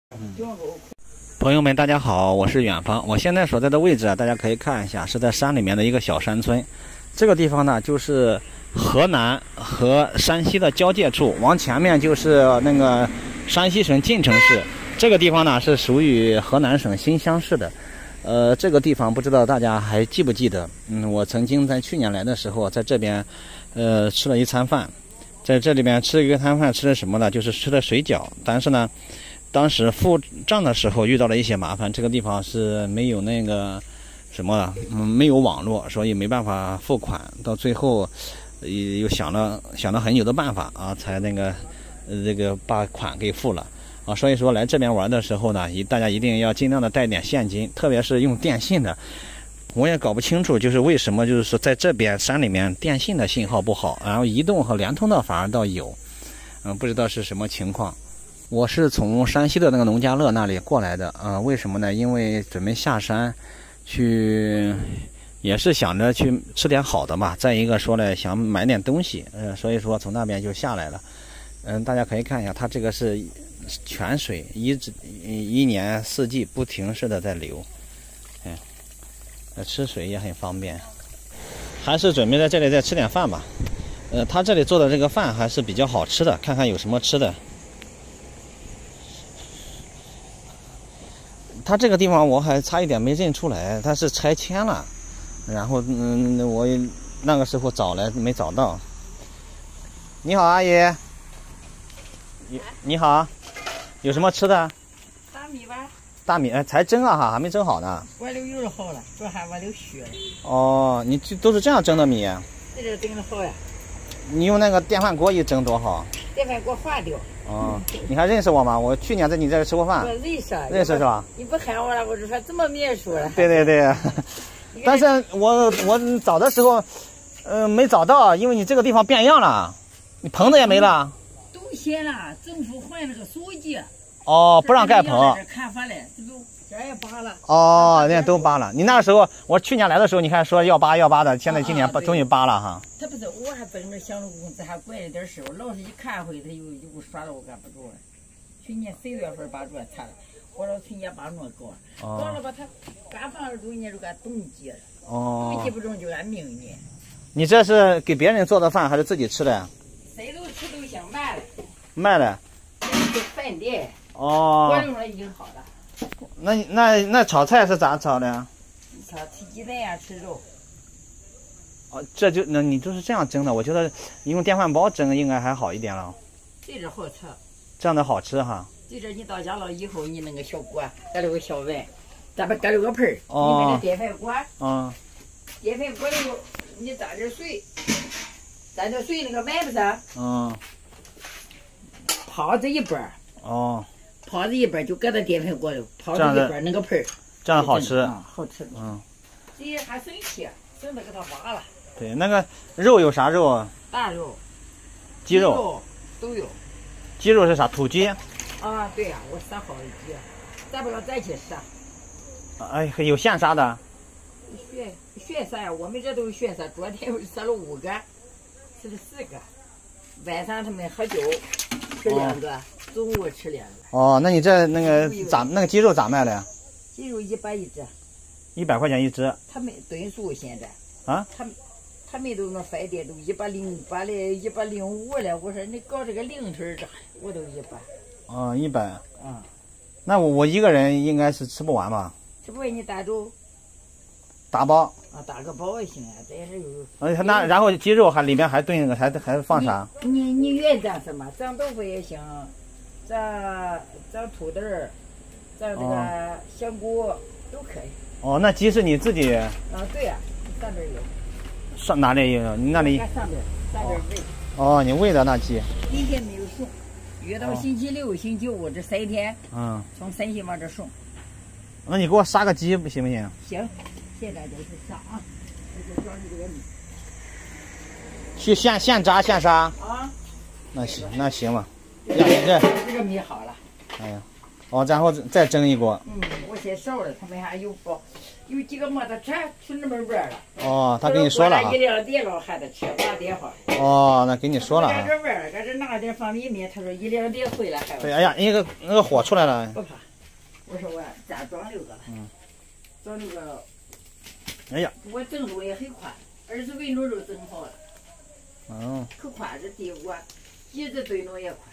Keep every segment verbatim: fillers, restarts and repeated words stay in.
嗯，朋友们，大家好，我是远方。我现在所在的位置啊，大家可以看一下，是在山里面的一个小山村。这个地方呢，就是河南和山西的交界处，往前面就是那个山西省晋城市。这个地方呢，是属于河南省新乡市的。呃，这个地方不知道大家还记不记得？嗯，我曾经在去年来的时候，在这边，呃，吃了一餐饭。在这里边吃一个餐饭，吃的什么呢？就是吃的水饺。但是呢，当时付账的时候遇到了一些麻烦，这个地方是没有那个什么，嗯，没有网络，所以没办法付款。到最后，呃，又想了想了很久的办法啊，才那个，呃，这个把款给付了啊。所以说来这边玩的时候呢，一大家一定要尽量的带点现金，特别是用电信的。我也搞不清楚，就是为什么，就是说在这边山里面电信的信号不好，然后移动和联通的反而倒有，嗯，不知道是什么情况。我是从山西的那个农家乐那里过来的，啊、呃，为什么呢？因为准备下山去，也是想着去吃点好的嘛。再一个说呢，想买点东西，呃，所以说从那边就下来了。嗯、呃，大家可以看一下，它这个是泉水，一直一年四季不停式的在流，嗯。吃水也很方便，还是准备在这里再吃点饭吧。呃，他这里做的这个饭还是比较好吃的，看看有什么吃的。他这个地方我还差一点没认出来，他是拆迁了，然后嗯，我那个时候找来没找到。你好，阿姨。你你好，有什么吃的？ 大米吧。 大米哎，才蒸啊哈，还没蒸好呢。 我都有了好了，这还我都虚了。 哦，你这都是这样蒸的米？ 这就蒸的好呀。 你用那个电饭锅一蒸多好。 电饭锅换掉。 哦，你还认识我吗？我去年在你这儿吃过饭。 我认识。 认识是吧？ 你不喊我了，我就说这么面熟了。 对对对。但是我我找的时候，呃，没找到，因为你这个地方变样了，你棚子也没了。 都迁了，政府换了个书记。 哦，不让盖棚。 看法了，这都这也扒了。 哦，人家都扒了。你那个时候，我去年来的时候，你看说要扒要扒的，现在今年终于扒了哈。 他不是，我还在那想着工资还怪了点事，我老是一看回他又又耍着我干不住了。去年十月份把这拆了，我说去年把那搞，搞了吧他干放了中年就给冻结了，冻结不中就按明年。 你这是给别人做的饭还是自己吃的呀？ 谁都吃都想卖了。 卖了。 这饭店。 哦， 我用了已经好了。 那那那炒菜是咋炒的？ 炒吃鸡蛋呀，吃肉。 哦，这就那你就是这样蒸的？我觉得你用电饭煲蒸应该还好一点了。 这点好吃。 这样的好吃哈。 这点你到家了以后，你那个小锅，搁了个小碗，咱们搁了个盆儿， 哦、 你买那电饭锅。 嗯。 电饭锅里头，你沾点水，沾点水那个碗不是？ 嗯。 泡这一半。 哦。 泡这一半就搁在电饭锅里，泡这一半那个盆儿， 这样好吃， 啊，好吃。 嗯， 这还省气，省得给它挖了。 对，那个肉有啥肉啊？ 大肉、 鸡肉都有。 鸡肉是啥？土鸡？ 啊，对呀、啊，我杀好的鸡，咱不要再去杀。 哎，有现杀的？ 现现杀呀，我们这都是现杀。昨天杀了五个，吃了四个。晚上他们喝酒，吃两个。哦，中午吃两个。 哦，那你这那个咋那个鸡肉咋卖的呀？ 鸡肉一百一只。一百块钱一只。 他们吨数现在。 啊？ 他们他们都那饭店都一百零八了，一百零五了。我说你搞这个零头的，我都一百。 哦，一百。 嗯。 那我我一个人应该是吃不完吧？ 吃不完你打粥。 打包。 啊，打个包也行啊，这是有。 呃，那然后鸡肉还里面还炖那个还还放啥？ 你你你愿蘸什么？蘸豆腐也行。蘸蘸土豆儿，蘸这个香菇、哦、都可以。 哦，那鸡是你自己？ 啊，对呀、啊，上边有。 上哪里有？你那里？ 上边，上边喂。 哦，你喂的那鸡。 今天没有送，约到星期六、哦、星期五这三天。 嗯。 从山西往这送。 那你给我杀个鸡不行不行？ 行，现在就是杀啊，这就装这个米。 去现现炸现杀？ 啊。 那行，那行吧。呀，你这这个米好了。 哎呀，哦，然后再蒸一锅。 嗯，我先烧了，他们还有包， 有几个摩托车去那边玩了。 哦，他跟你说了啊。 一辆电脑还得吃，把电话。 哦，那跟你说了啊。 搁这玩了，搁这拿点方便面，他说一两点回来还。 对，哎呀，那个那个火出来了。 不怕，我说我再装六个了。嗯。装六个。 哎呀。 我整路也很快，二十分钟就整好了。 嗯。 可快，这地我几十分钟也快。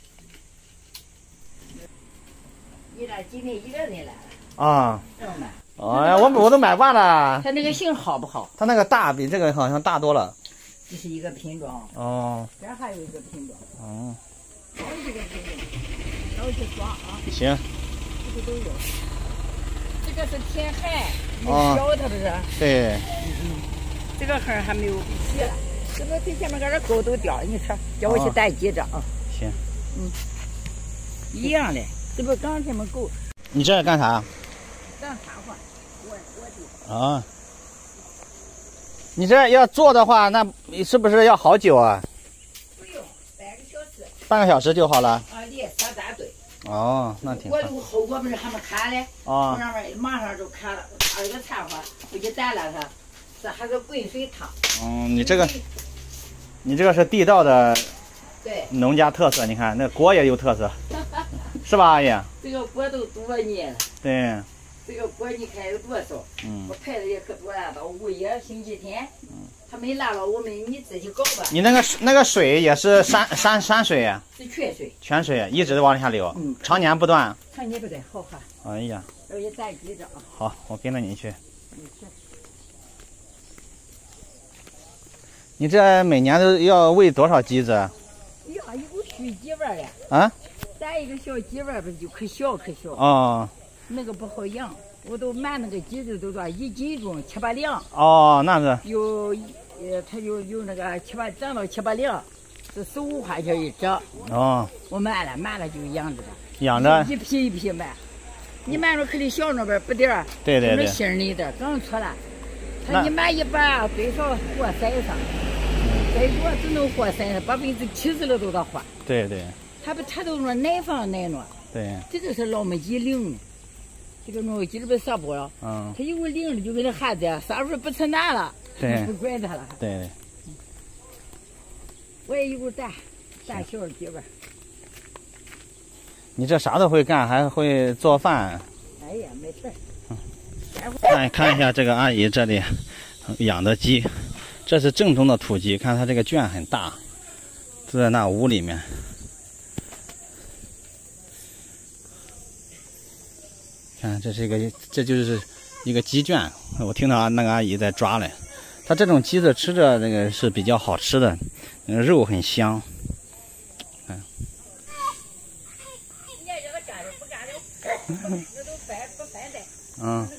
你俩今天一个人来了。啊。这么买。 哎呀，我我都买完了。 它那个型好不好？ 它那个大比这个好像大多了。 这是一个品种。 哦。 这还有一个品种。 哦。 好几个品种，然后去抓啊。 行。 这个都有。这个是天海，你小它不是？对。嗯嗯。这个孩还没有洗了，这个最前面搁这沟都掉了，你瞅，叫我去带几张啊？ 行。 嗯。一样的，这不刚前面沟。 你这是干啥？ 当插花。 啊，你这要做的话，那是不是要好久啊？ 不用，半个小时。 半个小时就好了。 啊，连撒三堆。 哦，那挺好。 我这个后果不是还没砍嘞？ 啊。 我那边马上就砍了，插了个菜花，回去带了它，这还是滚水烫。 嗯，你这个，你这个是地道的， 对， 农家特色。你看那锅也有特色，是吧，阿姨？ 这个锅都多年了。 对。 这个锅你看有多少？嗯，我排的也可多了，到五月星期天，嗯，他没来了，我们你自己搞吧。 你那个那个水也是山山山水呀？ 是泉水。 泉水一直往下流，嗯，常年不断。 常年不断，好喝。 哎呀， 我也带几张。 好，我跟着你去。 你去。 你这每年都要喂多少鸡子？ 呀，有许几万呀。 啊？ 带一个小鸡万不就可小可小。 哦。 那个不好养，我都买那个鸡子都多一斤重七八两。 哦，那是。 有，呃，他就有那个七八涨到七八两，是十五块钱一只。 哦。 我买了，买了就养着了。 养着。 一批一批买，你买着肯定小那边不点儿。 对对对。 那芯儿里的刚出来，他你买一百最少活三上，再多只能活三上，百分之七十的都得活。 对对。 他不，他都说奶房奶暖。 对。 这个是老母鸡领的。这个农鸡这不撒播了，嗯，他有个领的就跟那孩子呀，啥时候不吃奶了， 对， 不管他了， 对。 我也有带，带小鸡吧。 你这啥都会干，还会做饭。 哎呀，没事。 嗯。看看一下这个阿姨这里养的鸡，这是正宗的土鸡，看它这个圈很大，就在那屋里面。看，这是一个，这就是一个鸡圈。我听到那个阿姨在抓嘞。它这种鸡子吃着那个是比较好吃的，那个肉很香。看。嗯。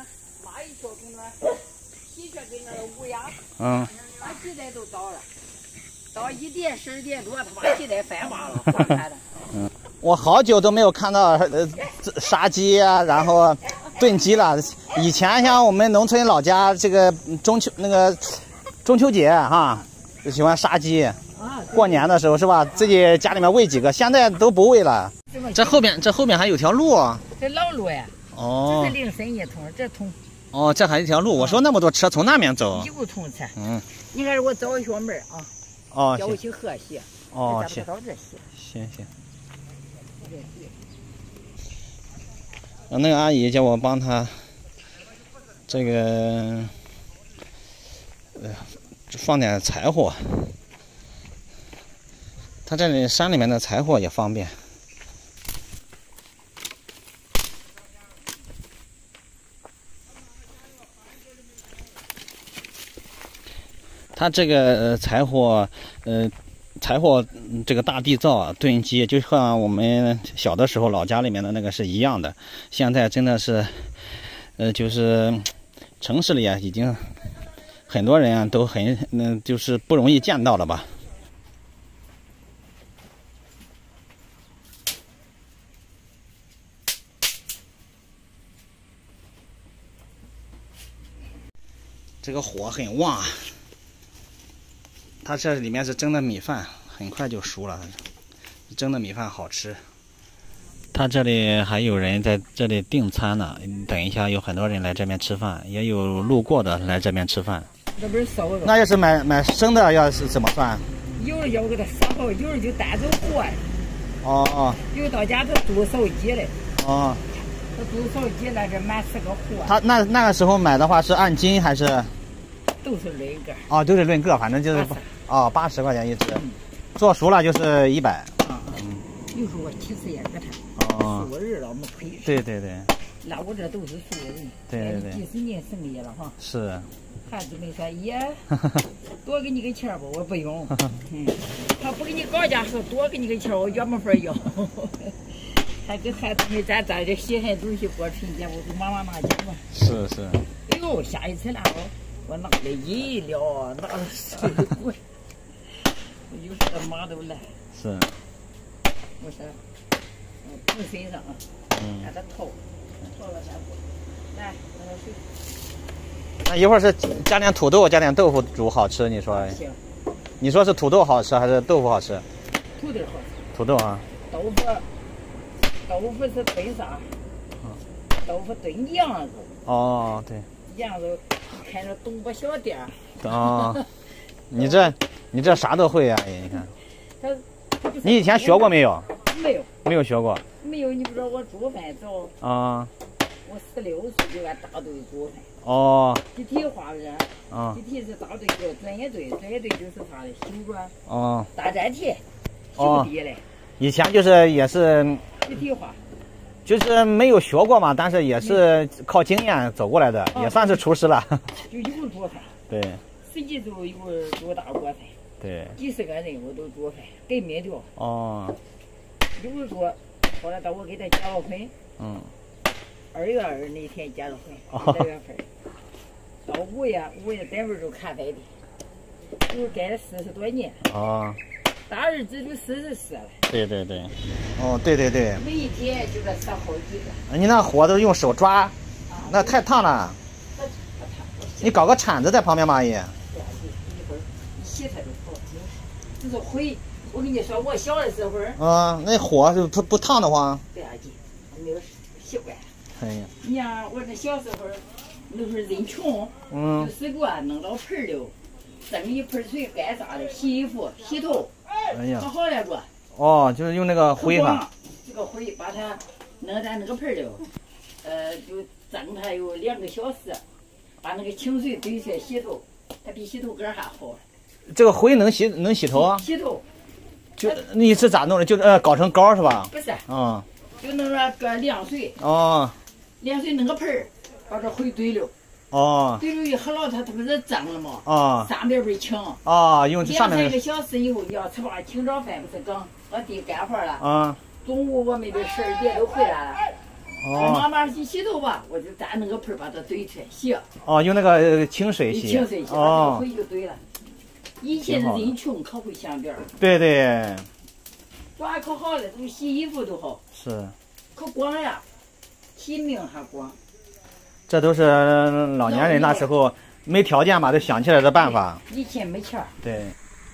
嗯。 把鸡蛋都倒了，到一点十二点多，他把鸡蛋翻麻了。 嗯。我好久都没有看到呃杀鸡啊，然后炖鸡了。以前像我们农村老家这个中秋那个中秋节哈，就喜欢杀鸡。过年的时候是吧？自己家里面喂几个，现在都不喂了。这后边这后边还有条路。 这老路呀。哦。这是零三一通，这通。 哦，这还一条路。我说那么多车从那边走。 一路通车。嗯。你看我找一小门啊。 哦。 叫我去河西。 哦， 行。 行行。那个阿姨叫我帮她这个呃放点柴火，她这里山里面的柴火也方便。它这个呃柴火呃。柴火这个大地灶啊，炖鸡就像我们小的时候老家里面的那个是一样的。现在真的是，呃，就是城市里啊，已经很多人啊都很嗯，就是不容易见到了吧。这个火很旺啊。它这里面是蒸的米饭，很快就熟了。蒸的米饭好吃。 他这里还有人在这里订餐呢，等一下有很多人来这边吃饭，也有路过的来这边吃饭。 这不是烧的。 那要是买买生的，要是怎么算？ 有的要给他烧好，有的就带走活的。 哦哦。 有到家他做烧鸡的。 哦。 他做烧鸡来这买十个活。 他那那个时候买的话是按斤还是？ 都是论个。 哦，都是论个，反正就是哦八十块钱一只，嗯、做熟了就是一百。 啊嗯。有时候我其实也给他。 哦。 素人了，我们赔。 对对对。 那我这都是素人。 对对对。 几十年生意了哈。 是。 孩子们说：“爷，多给你个钱吧。”我不用。嗯。他不给你搞价，说多给你个钱，我原没法要。还跟孩子们咱咱这稀罕东西过春节，我给妈妈拿去吧。 是是。 哎呦，下一次来哦，我拿了饮料，拿了水果。我有时妈都来。 是。 我说，嗯，捧身上啊，让他掏，掏了咱不，来，拿点水。 那一会儿是加点土豆，加点豆腐煮好吃，你说？ 行。 你说是土豆好吃还是豆腐好吃？ 土豆好吃。 土豆啊。 豆腐，豆腐是炖啥？嗯。豆腐炖羊肉。 哦，对。 羊肉，看着东北小店。 哦。你这，你这啥都会呀、啊？你看。 他，他不是。 你以前学过没有？ 没有。 没有学过。 没有，你不知道我做饭早。 啊。 我十六岁就按大队做饭。 哦。 具体话是， 啊， 具体是大队叫专业队，专业队就是啥的修砖， 哦， 大粘铁，修地嘞。 以前就是也是。 具体话。 就是没有学过嘛，但是也是靠经验走过来的，也算是厨师了。 就有做饭。 对。 十几周有做大锅饭。 对。 几十个人我都做饭，给面条。 哦。 有做，后来到我给他结了婚。 嗯。 二月二那天结了婚，二月份。到五月，五月单位就看饭的，我干了四十多年。 哦。 大儿子就四十四了。 对对对。哦，对对对。 每一天就得烧好几个。 你那火都用手抓，那太烫了。 那不烫。 你搞个铲子在旁边嘛，也。 对啊，一会儿一洗它就好。只是灰，我跟你说，我小的时候。 啊，那火就不不烫的慌。 对啊，没有习惯。 哎呀。 你像我这小时候，那会儿人穷， 嗯， 就使过弄到盆里，蒸一盆水干啥的，洗衣服、洗头， 哎呀， 可好了不？ 哦，就是用那个灰哈。 这个灰把它弄在那个盆里，呃，就蒸它有两个小时，把那个清水兑出来洗头，它比洗头干还好。 这个灰能洗能洗头啊？ 洗头。 就你是咋弄的？就呃搞成膏是吧？ 不是。 嗯。 就弄了个凉水。 哦。 凉水弄个盆儿，把这灰兑了。 哦。 兑了一喝了，它它不是蒸了吗？ 啊。 上边边清。 啊，用上面。 两三个小时以后，你要吃饭，清早饭不是刚把地干活了。 啊。 中午我们这十二点都回来了。哦。妈妈去洗头吧，我就蘸那个盆把它兑出来洗。 哦，用那个清水洗。 清水洗，把这灰就兑了。以前是人穷，可会想点儿。 对对。 抓可好了，都洗衣服都好。 是。 可光呀，洗命还光。 这都是老年人那时候没条件嘛，都想起来的办法。 以前没钱。 对。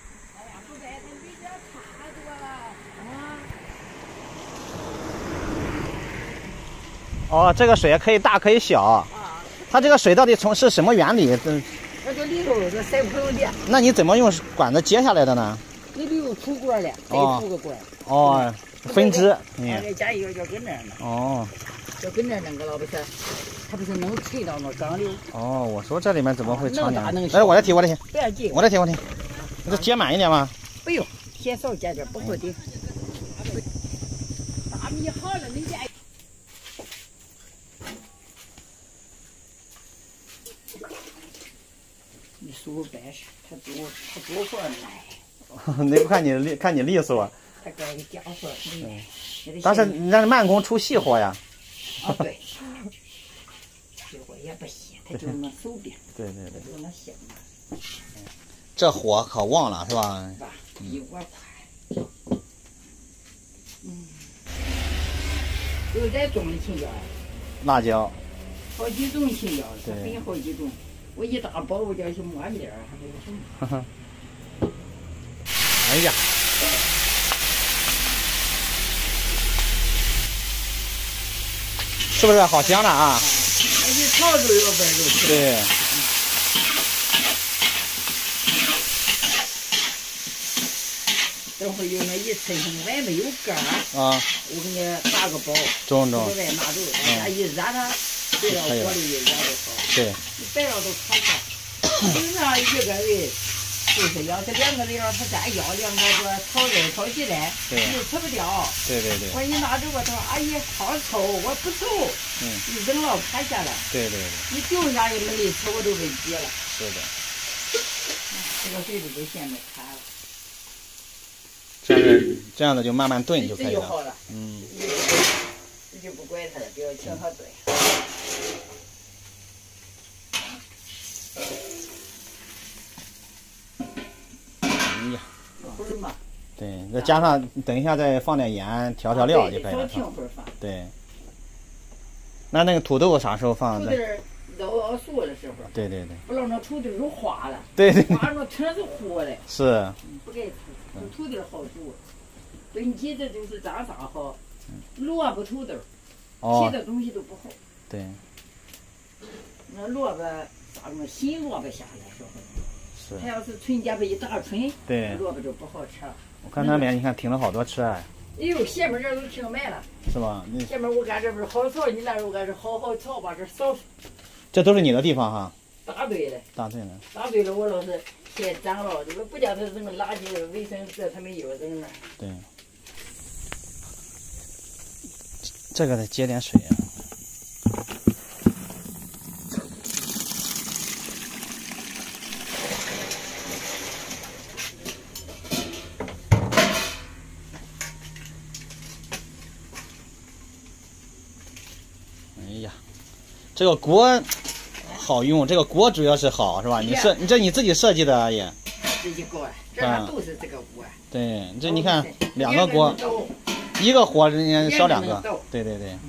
哦，这个水可以大可以小。啊。它这个水到底从是什么原理？ 嗯。那个里头是塞不透的。 那你怎么用管子接下来的呢？ 里头有出管的，再出个管。 哦，分支。 嗯。再加一个叫跟那儿呢。 哦。 要跟那儿弄个了不是？它不是能推到那缸里。 哦，我说这里面怎么会藏点？ 来， 我来提，我来提。 不要急。 我来提，我来提。你这接满一点吗？ 不用，先少加点，不够的。大米好了，你加。你叔办事，他做他做活来。 你不看你利看你利索。 他干个家活，嗯。 但是那是慢工出细活呀。 啊，对。细活也不细，他就那手柄。 对对对。 就那线。 这火可旺了，是吧？ 是吧？一锅快。嗯。有点种的青椒。辣椒。好几种青椒，它分好几种。我一大包，我叫去抹面儿，还没有什么。 哎呀！ 是不是好香的啊？ 一炒都有味儿都是。 对。 等会有那一抻上外面有杆儿啊， 我给你打个包， 中中。 外拿走，咱一热它，对到锅里一热就好。 对。 你白了都炒开。平常一个人就是要是两个人要是咱要两个这炒肉炒鸡蛋，你就吃不掉。 对对对。 我说你拿走吧，他说阿姨好臭，我不臭。嗯。你扔了砍下来。 对对对。 你丢下也没得吃，我都给挤了。 是的。 这个水都给现在砍了。 这样子，这样子就慢慢炖就可以了。好了。 嗯。 你就不怪他了，不要请他炖。 哎呀。 会儿嘛。 对，再加上等一下再放点盐调调料就可以了。对。那那个土豆啥时候放？ 土豆都熬熟的时候。 对对对。 不让那土豆都化了。 对对。 化了全是糊的。 是。 不该吃，土豆好煮。炖鸡的就是渣渣好，萝卜土豆，其他东西都不好。 对。 那萝卜咋么新萝卜下来时候？ 是。 它要是春节不一大春， 对， 萝卜就不好吃了。 我看那边你看停了好多车哎。 哎呦，前面这都停满了。 是吧？ 前面我看这边好草，你那我看是好好草，把这扫。 这都是你的地方哈。 大队的。 大队的。 大队的，我老是先长了，这个不叫他扔个垃圾卫生纸，他们有扔那。 对。这个得接点水啊。哎呀，这个锅好用，这个锅主要是好是吧？你设你这你自己设计的阿姨？ 自己锅，这儿都是这个锅。 对，这你看两个锅。一个火人家烧两个，对对对。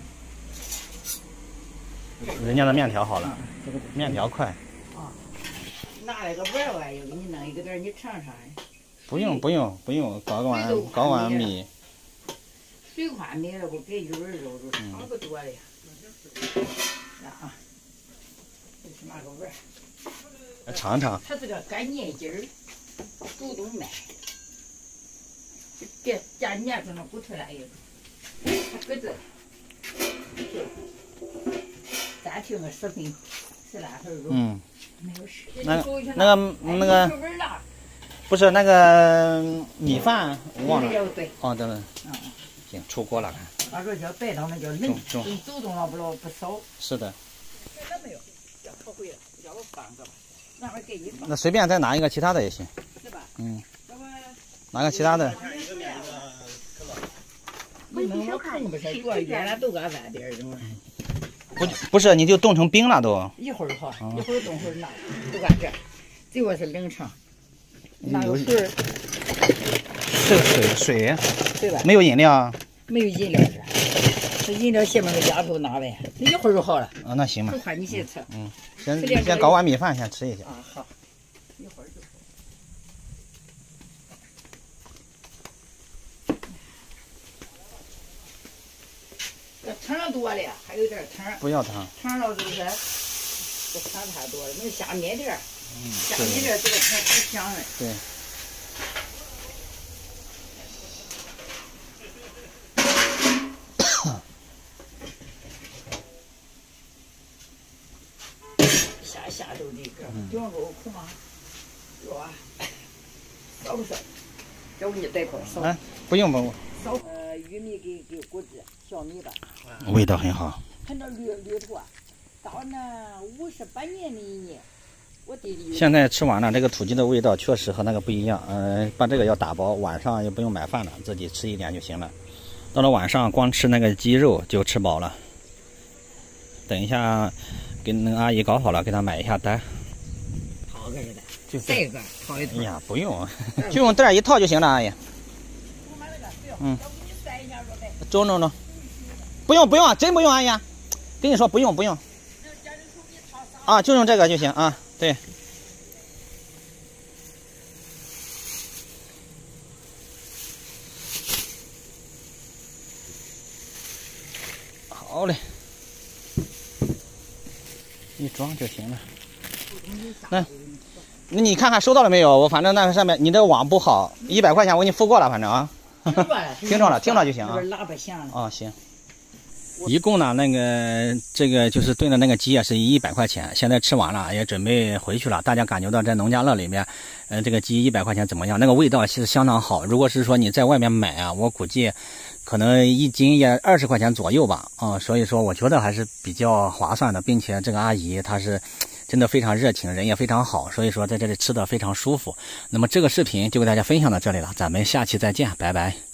人家的面条好了，这个面条快。 啊，拿了个碗碗，又给你弄一个点，你尝尝。 不用不用不用，搞个碗搞碗米。 水宽米了，我给一碗肉都差不多了呀。啊，这是拿个碗。 尝尝。 它这个干黏筋儿，主动脉。别加粘上那骨头来一个，它搁这，暂停个十分十来分钟。嗯。没有事。 那那个那个，不是那个米饭，我忘了。哦，等等。嗯嗯。行，出锅了。 他说叫白汤，那叫冷，你走动了不老不少。 是的。 那没有，要烤回来，要我放个吧，那会给你放。 那随便再拿一个其他的也行。 是吧？ 嗯。拿个其他的。 你们我看不是多远了，都搁外边扔了。 不不是，你就冻成冰了都。 一会儿哈，一会儿冻会儿拿，都搁这，这个是冷场。哪有水？ 这个水水。 对吧？ 没有饮料。 没有饮料这，这饮料下面个丫头拿呗，一会儿就好了。 啊，那行吧。 这块你先吃。 嗯。先先搞碗米饭，先吃一下。 啊好，一会儿就。这汤多了，还有点汤。 不要汤。 汤了是不是？这汤太多了，没有下面点儿。嗯。下面点儿这个汤太香了。 对。 下下周这个羊肉苦吗？有啊。烧不烧？这我给你带块烧。 啊，不用不用。 烧呃玉米给给果子小米吧。 味道很好。 看这绿绿头啊，到那五十八年的一年，我弟弟。 现在吃完了，这个土鸡的味道确实和那个不一样。嗯、呃，把这个要打包，晚上也不用买饭了，自己吃一点就行了。到了晚上，光吃那个鸡肉就吃饱了。等一下，给那个阿姨搞好了，给她买一下单。 套个似的，就这个套一套。 哎呀，不用，就用袋一套就行了，阿姨。嗯。中中中。不用不用，真不用，阿姨。跟你说不用不用。啊，就用这个就行啊，对。好嘞。 一装就行了。那，那你看看收到了没有？我反正那个上面你的网不好，一百块钱我给你付过了，反正啊。听着了，听着就行啊。 喇叭响了。 啊，行。一共呢，那个这个就是炖的那个鸡啊，是一百块钱。现在吃完了，也准备回去了。大家感觉到在农家乐里面，嗯，这个鸡一百块钱怎么样？那个味道其实相当好。如果是说你在外面买啊，我估计可能一斤也二十块钱左右吧。啊、嗯，所以说我觉得还是比较划算的，并且这个阿姨她是真的非常热情，人也非常好，所以说在这里吃的非常舒服。那么这个视频就给大家分享到这里了，咱们下期再见，拜拜。